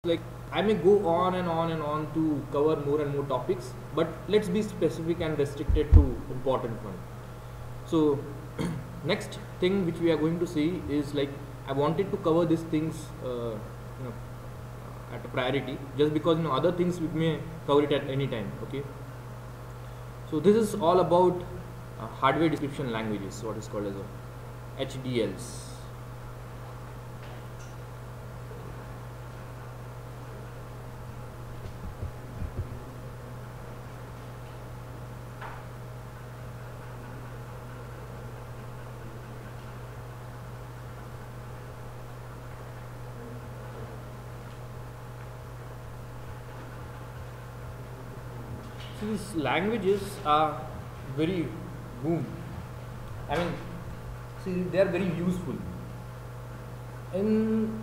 Like, I may go on and on and on to cover more and more topics, but let's be specific and restricted to important one. So next thing which we are going to see is, like, I wanted to cover these things at a priority, just because other things we may cover it at any time. Okay, so this is all about hardware description languages, what is called as HDLs. These languages are very boom. I mean, see, they are very useful. In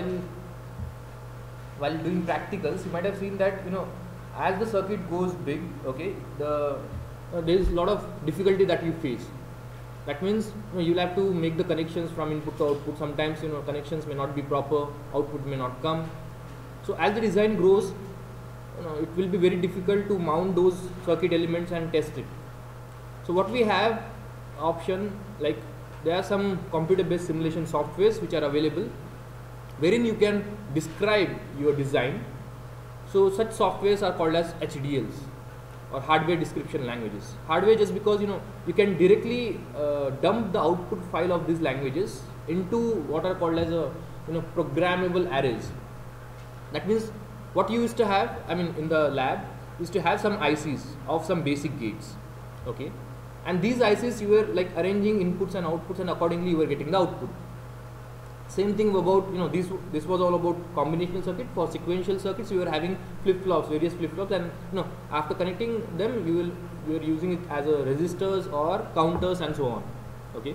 while doing practicals, you might have seen that as the circuit goes big, okay, there is a lot of difficulty that you face. That means you'll have to make the connections from input to output. Sometimes connections may not be proper, output may not come. So as the design grows, it will be very difficult to mount those circuit elements and test it. So what we have option, like, there are some computer based simulation softwares which are available, wherein you can describe your design. So such softwares are called as HDLs, or hardware description languages. Hardware just because you can directly dump the output file of these languages into what are called as programmable arrays. That means what you used to have, I mean, in the lab, used to have some ICs of some basic gates, okay, and these ICs you were like arranging inputs and outputs, and accordingly you were getting the output. Same thing about this was all about combinational circuit. For sequential circuits, you were having flip-flops, various flip-flops, and after connecting them, you are using it as a resistors or counters and so on, okay.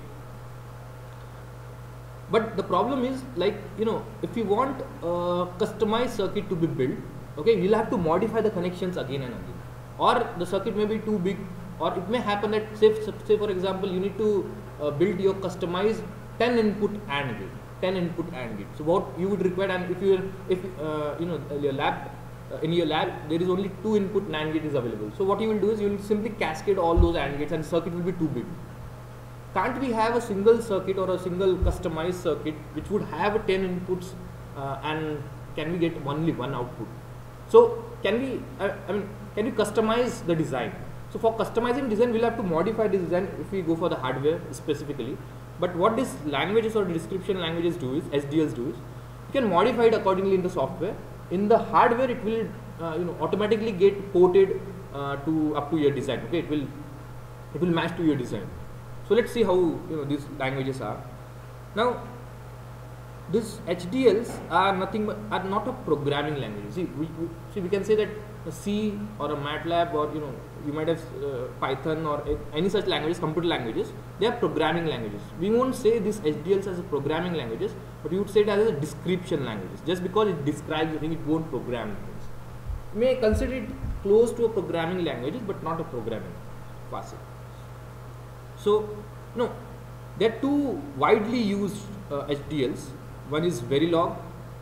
But the problem is, like, if you want a customized circuit to be built, okay, you'll have to modify the connections again and again, or the circuit may be too big, or it may happen that say for example, you need to build your customized 10 input AND gate. So what you would require, and your lab in your lab there is only 2 input NAND gate is available. So what you will do is you will simply cascade all those AND gates, and the circuit will be too big. Can't we have a single circuit or a single customized circuit which would have 10 inputs and can we get only one output? So can we can we customize the design? So for customizing design, we'll have to modify the design if we go for the hardware specifically. But what these languages or description languages do is, HDLs do is, you can modify it accordingly in the software. In the hardware, it will automatically get ported up to your design. Okay, it will match to your design. So let's see how these languages are. Now, these HDLs are nothing but are not a programming language. See, we can say that a C or a MATLAB, or you might have Python or any such languages, computer languages. They are programming languages. We won't say these HDLs as a programming languages, but you would say it as a description languages. Just because it describes the thing, it won't program things. You may consider it close to a programming languages, but not a programming classic. So, there are two widely used HDLs. One is Verilog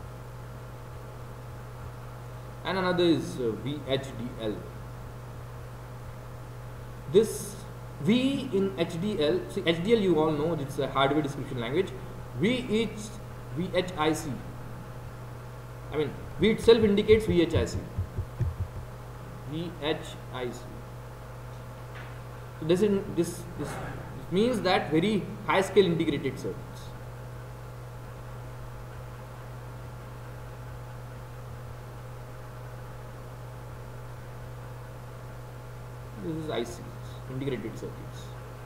and another is VHDL. This V in HDL, see, HDL you all know, it's a hardware description language. V itself indicates VHIC. So this means that very high scale integrated circuits. This is ICs, integrated circuits.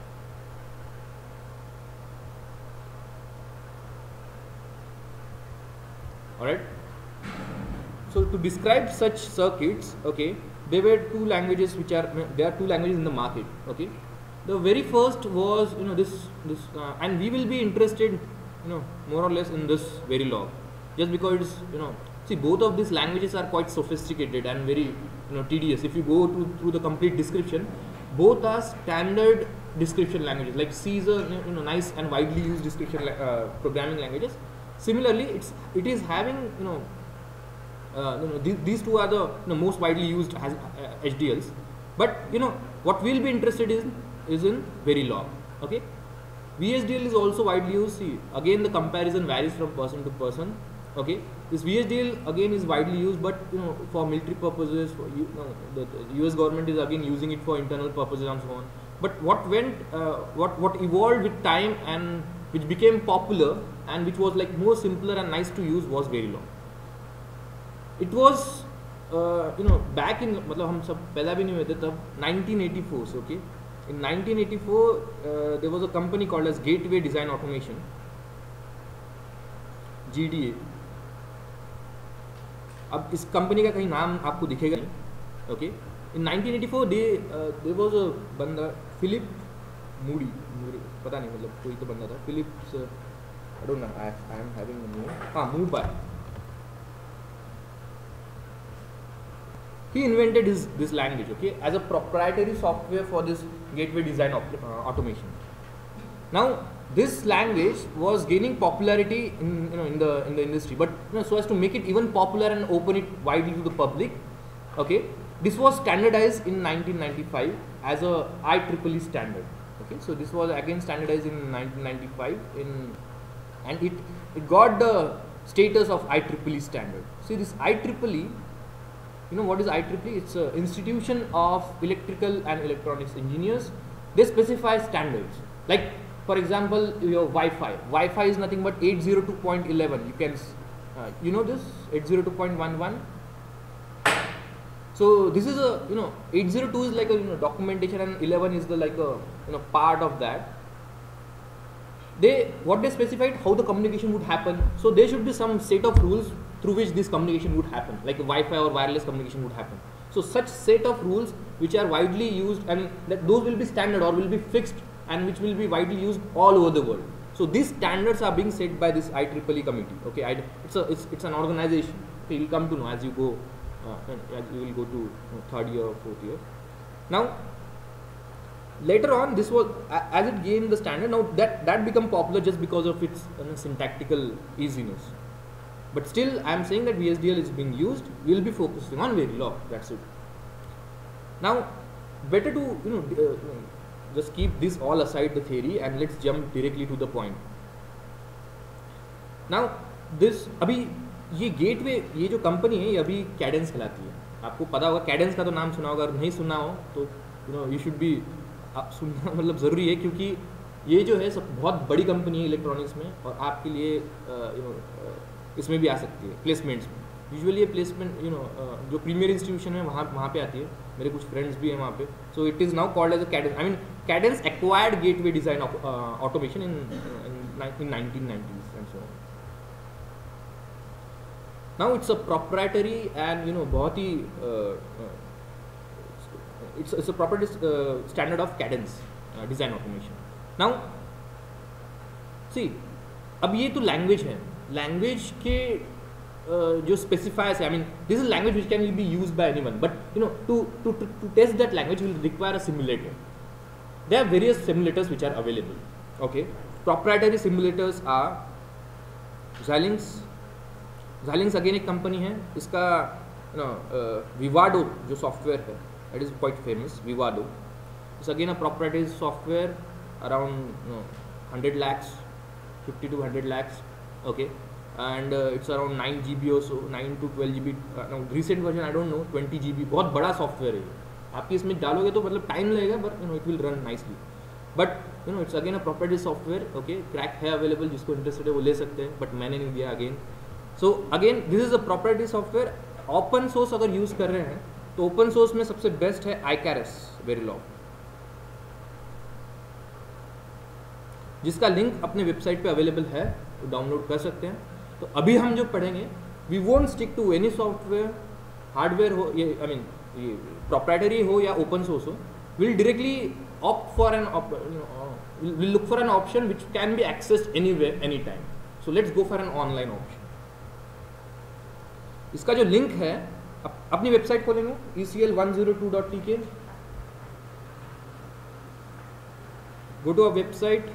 Alright. So to describe such circuits, okay, there were two languages there are two languages in the market, okay. The very first was and we will be interested more or less in this Verilog, just because it's see, both of these languages are quite sophisticated and very tedious. If you go through the complete description, both are standard description languages. Like C is a nice and widely used description programming languages. Similarly, it is having these two are the most widely used as HDLs. But what we'll be interested in is in Verilog. Okay, VHDL is also widely used. See, again the comparison varies from person to person. Okay, this VHDL again is widely used, but for military purposes, for the US government is again using it for internal purposes and so on. But what evolved with time and which became popular and which was like more simpler and nice to use was Verilog. It was back in मतलब हम सब पैदा भी नहीं हुए थे तब 1984 से. Okay, in 1984 there was a company called as Gateway Design Automation, GDA. अब इस कंपनी का कहीं नाम आपको दिखेगा नहीं. Okay, in 1984 there was a बंदा फिलिप मूडी पता नहीं मतलब कोई तो बंदा था Phillips. I don't know, I am having the name. हाँ, Moodby. He invented this language, okay, as a proprietary software for this gateway design automation. Now this language was gaining popularity in the industry, but so as to make it even popular and open it widely to the public, okay, this was standardized in 1995 as a IEEE standard. Okay, so this was again standardized in 1995 and it got the status of IEEE standard. See, this IEEE, what is IEEE? It's an institution of electrical and electronics engineers. They specify standards. Like, for example, your Wi-Fi. Wi-Fi is nothing but 802.11. You can, this 802.11. So this is a 802 is like a documentation, and 11 is the like a part of that. What they specified how the communication would happen. So there should be some set of rules through which this communication would happen, like Wi-Fi or wireless communication would happen. So such set of rules which are widely used, and that those will be standard or will be fixed and which will be widely used all over the world. So these standards are being set by this IEEE committee. Okay, it's an organization. Okay, you'll come to know as you go, as you will go to third year or fourth year. Now later on, this was as it gained the standard. Now that become popular just because of its syntactical easiness. But still, I am saying that VHDL is being used. We will be focusing on Verilog. That's it. Now, better to just keep this all aside, the theory, and let's jump directly to the point. Now, this अभी ये gateway ये जो company है ये अभी Cadence कहलाती है. आपको पता होगा कैडेंस का तो नाम सुना होगा. अगर नहीं सुना हो तो यू शुड बी सुनना मतलब ज़रूरी है, क्योंकि ये जो है सब बहुत बड़ी कंपनी है इलेक्ट्रॉनिक्स में और आपके लिए इसमें भी आ सकती है प्लेसमेंट्स में. यूजुअली ये प्लेसमेंट जो प्रीमियर इंस्टीट्यूशन है वहाँ पे आती है. मेरे कुछ फ्रेंड्स भी हैं वहाँ पे. So it is now called as a Cadence. I mean Cadence acquired Gateway Design Automation in 1990s and so on. Now it's a proprietary and बहुत ही it's a proper standard of cadence design automation. Now see, अब ये तो language है. Language के जो specifiers है, I mean this is language which can be used by anyone, but to test that language will require a simulator. There are various simulators which are available. Okay, proprietary simulators are Xilinx again एक company है. इसका विवाडो जो software है, it is quite famous. Vivado. It's again a proprietary software around 100 lakhs, 50 to 100 lakhs. Okay, and it's around 9 GB or so, 9 to 12 GB. Now recent version I don't know, 20 GB. बहुत बड़ा software है. आपकी इसमें डालोगे तो मतलब time लगेगा, but it will run nicely. But it's again a proprietary software. Okay, crack है available, जिसको इंटरेस्टेड है वो ले सकते हैं, but मैंने नहीं दिया again. So again this is a proprietary software. Open source अगर यूज़ कर रहे हैं तो ओपन सोर्स में सबसे बेस्ट है Icarus Verilog, जिसका लिंक अपने वेबसाइट पे अवेलेबल है, तो डाउनलोड कर सकते हैं. तो अभी हम जो पढ़ेंगे, we won't stick to any software, hardware हो ये आई मीन ये प्रोप्राइटरी हो या ओपन सोर्स हो. Will directly opt for an will look for an option which can be accessed anywhere any time. So let's go for an online option. इसका जो link है, अपनी वेबसाइट खोलेंगे ecl102.tk. Go to a website.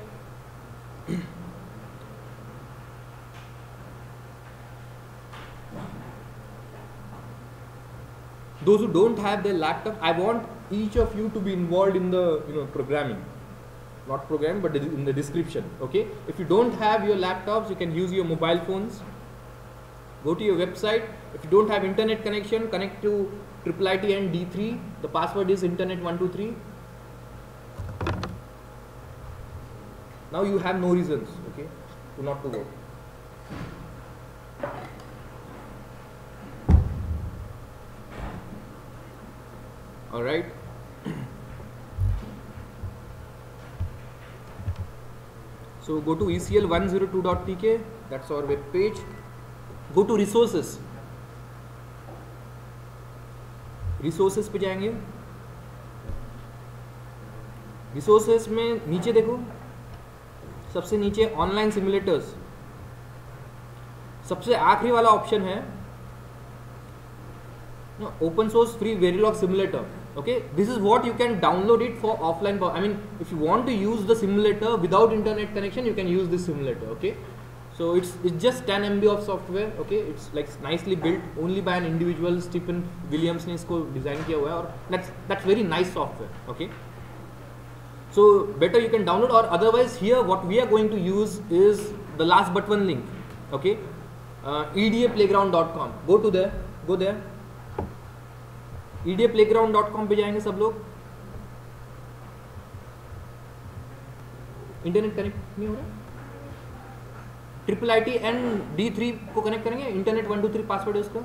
Those who don't have their laptop, I want each of you to be involved in the programming, not programming, but in the description. Okay, if you don't have your laptops, you can use your mobile phones. Go to your website. If you don't have internet connection, connect to IIIT and D3. The password is internet123. Now you have no reasons, okay, to not to work. All right. So go to ecl102.tk. That's our web page. Go to resources. Resources पे जाएंगे. Resources में नीचे देखो, सबसे नीचे online simulators, सबसे आखिरी वाला ऑप्शन है open source free Verilog simulator. Okay, this is what you can download it for offline. I mean, if you want to use the simulator without internet connection, you can use this simulator. Okay, so it's just 10 MB of software. Okay, it's like nicely built only by an individual. Stephen Williams ने इसको design किया हुआ है और that's very nice software. Okay, so better you can download, or otherwise here what we are going to use is the last but one link. Okay, edaplayground.com. Go there. edaplayground.com पे जाएंगे सब लोग. Internet connect नहीं हो रहा. IIIT and D3 को connect करेंगे. Internet 123 password है उसका.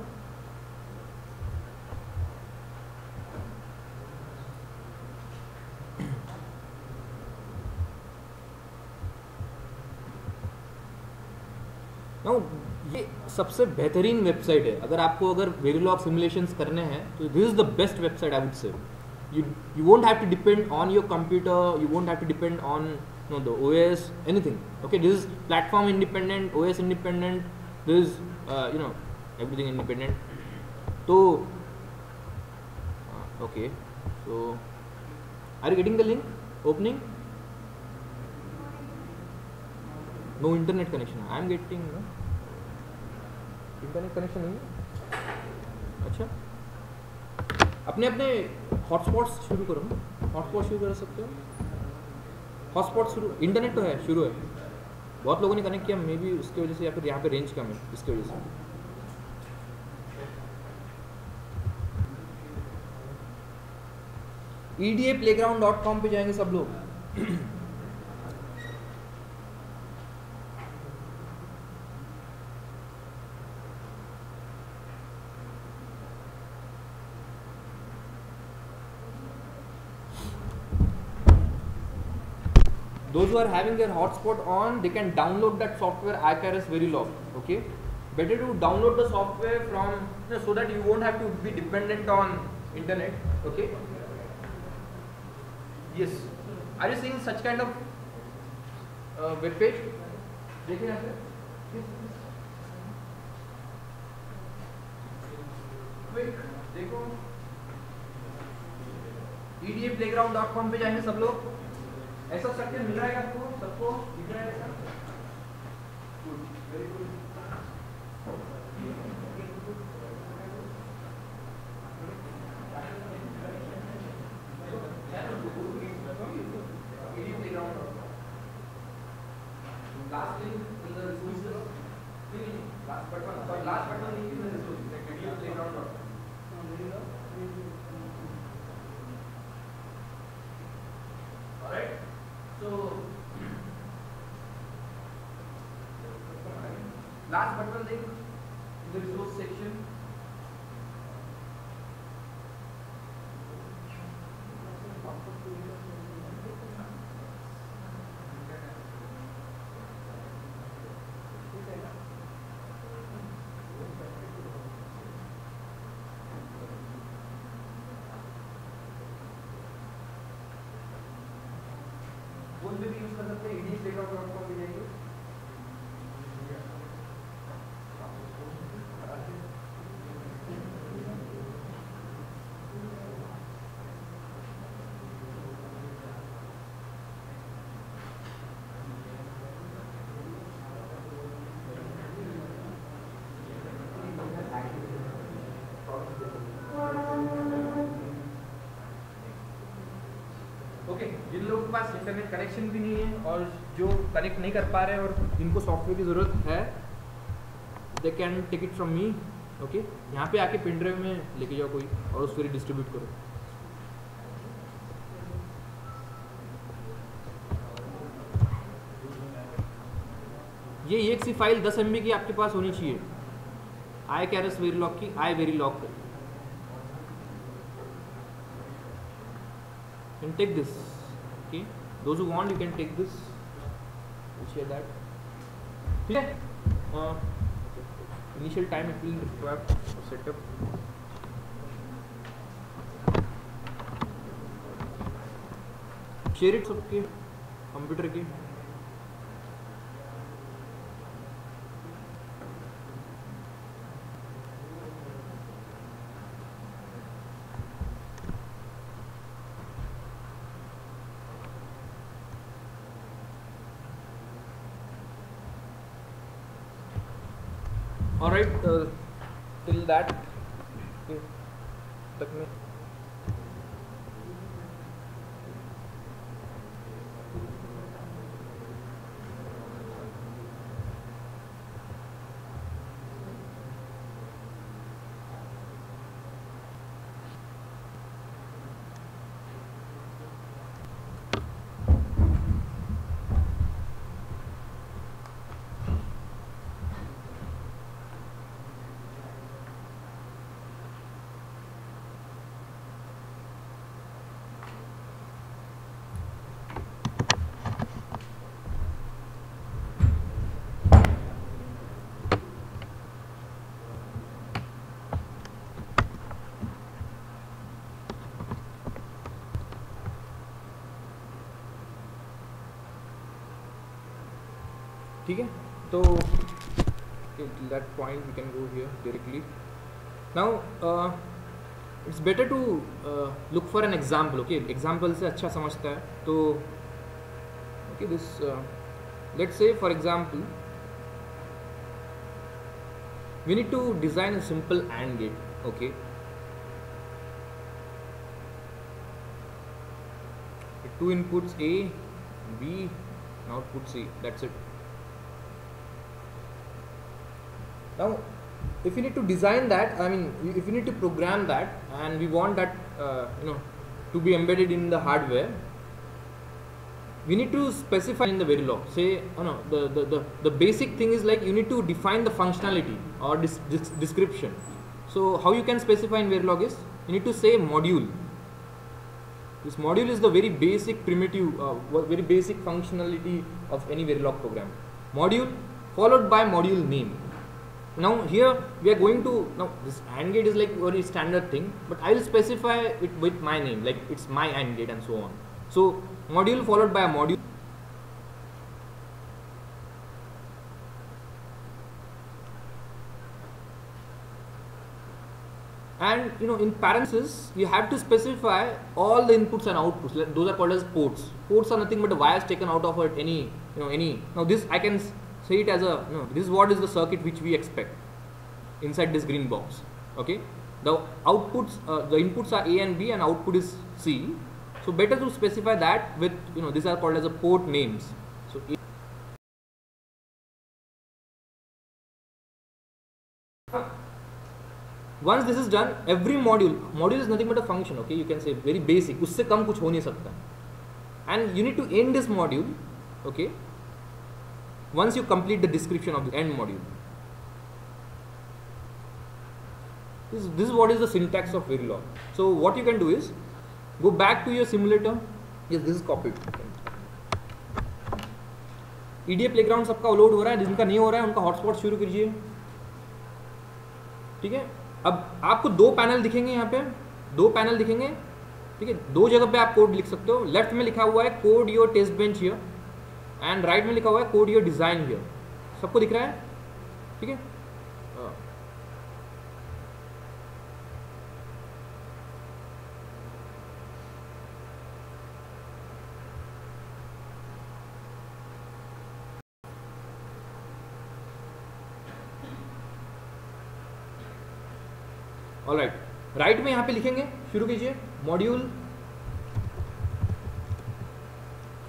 नाउ ये सबसे बेहतरीन वेबसाइट है. अगर वेरिलॉग सिमुलेशंस करने हैं तो this is the best website I would say. You won't have to depend on your computer, you won't have to depend on the OS, anything. Okay, this is platform independent, OS independent, this is everything independent. So okay, so are you getting the link opening? No internet connection. I am getting internet connection नहीं है. अच्छा, अपने hotspots शुरू करो ना. Hotspot शुरू कर सकते हो. हॉटस्पॉट शुरू, इंटरनेट तो है, शुरू है. बहुत लोगों ने कनेक्ट किया, मे बी उसकी वजह से, या फिर यहाँ पे रेंज कम है इसकी वजह से. edaplayground.com पे जाएंगे सब लोग. Those who are having their hotspot on, they can download that software Icarus Verilog. Okay, better to download the software from so that you won't have to be dependent on internet. Okay. Yes. Are you seeing such kind of web page? देखिए यहाँ पे. Quick, देखो. edaplayground.com पे जाएंगे सब लोग. ऐसा structure मिल रहा है आपको सबको दिख रहा है ऐसा. Good, very good. Last link in the resources. Last button link in the resources. edaplayground.com. Alright. So last but one thing in the resource section. Phone पे भी यूज कर सकते हैं. edaplayground.com भी जाएंगे. जिन लोगों के पास इंटरनेट कनेक्शन भी नहीं है और जो कनेक्ट नहीं कर पा रहे हैं और जिनको सॉफ्टवेयर की ज़रूरत है, they can take it from me. Okay, यहाँ पे आके पिन ड्राइव में लेके जाओ कोई और उसको डिस्ट्रीब्यूट करो। ये एक सी फाइल 10 MB की आपके पास होनी चाहिए, आई कैरस वेरीलॉग की, I Verilog. Can take this, okay, those who want you can take this, share that, ठीक है। Initial time it will require setup. Share it सबके कंप्यूटर के। All right, till that तक में ठीक है। तो that point we can go here directly. Now it's better to look for an example. Okay, example से अच्छा समझता है। तो okay, this let's say for example we need to design a simple AND gate. Okay, two inputs A, B, and output C. That's it. Now, if you need to design that, I mean, if you need to program that, and we want that, to be embedded in the hardware, we need to specify in the Verilog. Say, the basic thing is like you need to define the functionality or description. So, how you can specify in Verilog is you need to say module. This module is the very basic primitive, very basic functionality of any Verilog program. Module followed by module name. Now here we are going to, now this AND gate is like very standard thing, but I will specify it with my name, like it's my AND gate and so on. So module followed by a module. And in parentheses you have to specify all the inputs and outputs. Those are called as ports. Ports are nothing but the wires taken out of any. Now this I can say it as a, this is what is the circuit which we expect inside this green box. Okay, the outputs, the inputs are A and B and output is C. So better to specify that with, these are called as a port names. So once this is done, every module is nothing but a function. Okay, you can say very basic, usse kam kuch ho nahi sakta, and you need to end this module. Okay, once you complete the description of the end module. This is what is the syntax of Verilog. So what you can do is go back to your simulator. Yes, this is copied. EDA playground सबका load हो रहा है, जिनका नहीं हो रहा है उनका हॉटस्पॉट शुरू कीजिए। ठीक है, अब आपको दो पैनल दिखेंगे, यहाँ पे दो पैनल दिखेंगे। ठीक है, दो जगह पे आप कोड लिख सकते हो। लेफ्ट में लिखा हुआ है code your test bench here and right में लिखा हुआ है कोड योर डिजाइन हियर। सबको दिख रहा है? ठीक है, ऑलराइट। राइट में यहाँ पे लिखेंगे, शुरू कीजिए module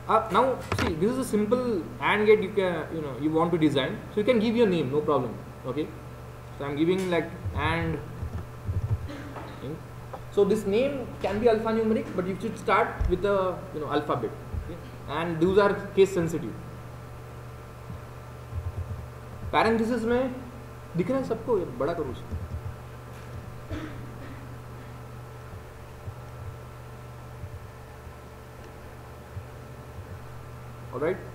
Now see, this is a simple AND gate you can, you want to design, so you can give your name, no problem. Okay, so I'm giving like AND. So this name can be alphanumeric, but you should start with the alphabet. Okay? And those are case sensitive. Parenthesis में दिख रहा है सबको, बड़ा करो उसको. Alright.